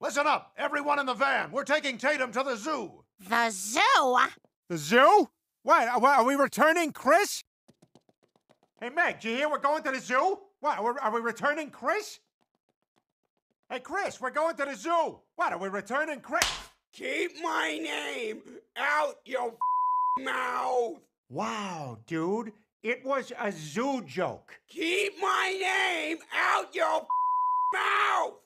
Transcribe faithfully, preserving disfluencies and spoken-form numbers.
Listen up, everyone in the van. We're taking Tatum to the zoo. The zoo? The zoo? What, are are we returning Chris? Hey, Meg, do you hear we're going to the zoo? What, are we, are we returning Chris? Hey, Chris, we're going to the zoo. What, are we returning Chris? Keep my name out your mouth. Wow, dude, it was a zoo joke. Keep my name out your mouth.